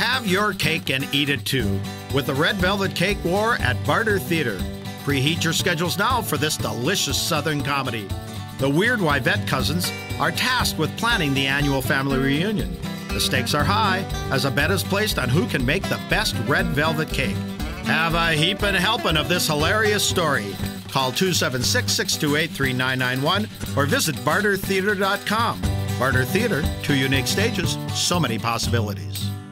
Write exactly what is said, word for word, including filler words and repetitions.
Have your cake and eat it too with the Red Velvet Cake War at Barter Theater. Preheat your schedules now for this delicious Southern comedy. The Weird Wivette cousins are tasked with planning the annual family reunion. The stakes are high as a bet is placed on who can make the best red velvet cake. Have a heapin' helpin' of this hilarious story. Call two seven six, six two eight, three nine nine one or visit barter theater dot com. Barter Theater, two unique stages, so many possibilities.